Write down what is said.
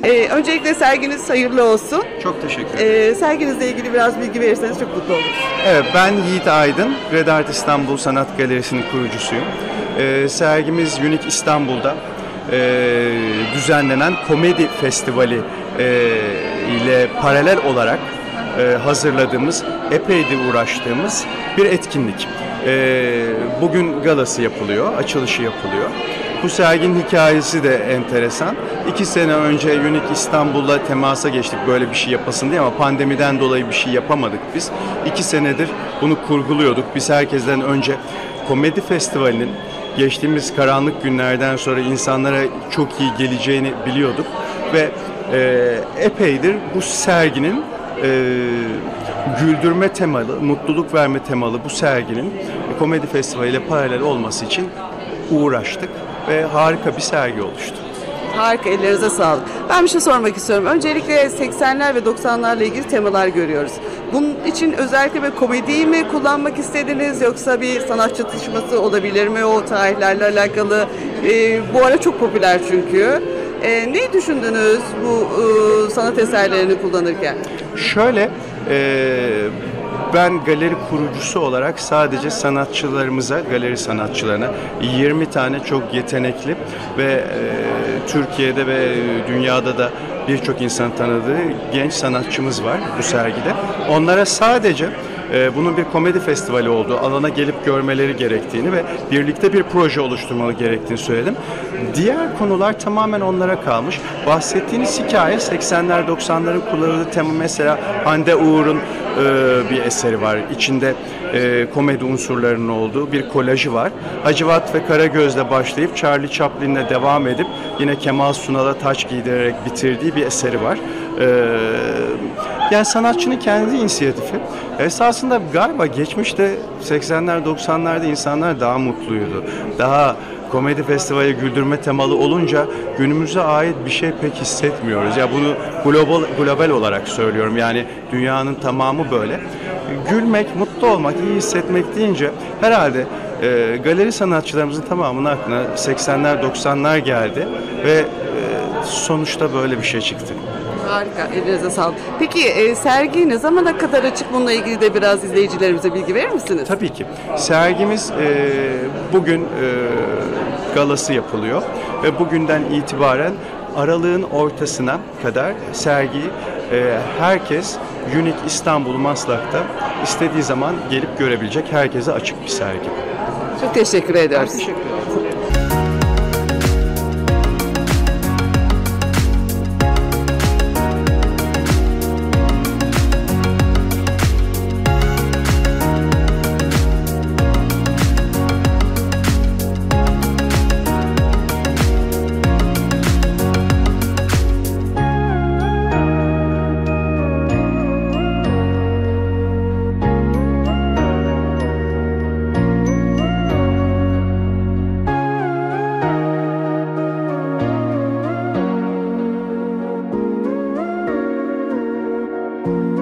Öncelikle serginiz hayırlı olsun. Çok teşekkür ederim. Serginizle ilgili biraz bilgi verirseniz çok mutlu oluruz. Evet, ben Yiğit Aydın, Red Art İstanbul Sanat Galerisi'nin kurucusuyum. Sergimiz Unique İstanbul'da düzenlenen komedi festivali ile paralel olarak hazırladığımız, epeydir uğraştığımız bir etkinlik. Bugün galası yapılıyor, açılışı yapılıyor. Bu serginin hikayesi de enteresan. 2 sene önce Unique İstanbul'la temasa geçtik böyle bir şey yapasın diye ama pandemiden dolayı bir şey yapamadık biz. 2 senedir bunu kurguluyorduk. Biz herkesten önce komedi festivalinin geçtiğimiz karanlık günlerden sonra insanlara çok iyi geleceğini biliyorduk. Ve epeydir bu serginin güldürme temalı, mutluluk verme temalı bu serginin komedi festivaliyle paralel olması için uğraştık ve harika bir sergi oluştu. Harika, ellerinize sağlık. Ben bir şey sormak istiyorum. Öncelikle 80'ler ve 90'larla ilgili temalar görüyoruz. Bunun için özellikle bir komediyi mi kullanmak istediniz yoksa bir sanat çatışması olabilir mi o tarihlerle alakalı? Bu ara çok popüler çünkü. Neyi düşündünüz bu sanat eserlerini kullanırken? Şöyle, ben galeri kurucusu olarak sadece sanatçılarımıza, galeri sanatçılarına 20 tane çok yetenekli ve Türkiye'de ve dünyada da birçok insan tanıdığı genç sanatçımız var bu sergide. Onlara sadece bunun bir komedi festivali olduğu, alana gelip görmeleri gerektiğini ve birlikte bir proje oluşturmalı gerektiğini söyledim. Diğer konular tamamen onlara kalmış. Bahsettiğiniz hikaye 80'ler 90'ların kullanıldığı tema, mesela Hande Uğur'un bir eseri var. İçinde komedi unsurlarının olduğu bir kolajı var. Hacivat ve Karagöz'le başlayıp Charlie Chaplin'le devam edip yine Kemal Sunal'a taç giydirerek bitirdiği bir eseri var. Yani sanatçının kendi inisiyatifi. Esasında galiba geçmişte 80'ler 90'larda insanlar daha mutluydu. Daha komedi festivali güldürme temalı olunca günümüze ait bir şey pek hissetmiyoruz. Ya bunu global olarak söylüyorum. Yani dünyanın tamamı böyle. Gülmek, mutlu olmak, iyi hissetmek deyince herhalde galeri sanatçılarımızın tamamının aklına 80'ler 90'lar geldi ve sonuçta böyle bir şey çıktı. Harika, elinize sağlık. Peki sergi ne zamana kadar açık, bununla ilgili de biraz izleyicilerimize bilgi verir misiniz? Tabii ki. Sergimiz bugün galası yapılıyor ve bugünden itibaren aralığın ortasına kadar sergiyi herkes Unique İstanbul Maslak'ta istediği zaman gelip görebilecek, herkese açık bir sergi. Çok teşekkür ediyoruz. Teşekkür ederim. you.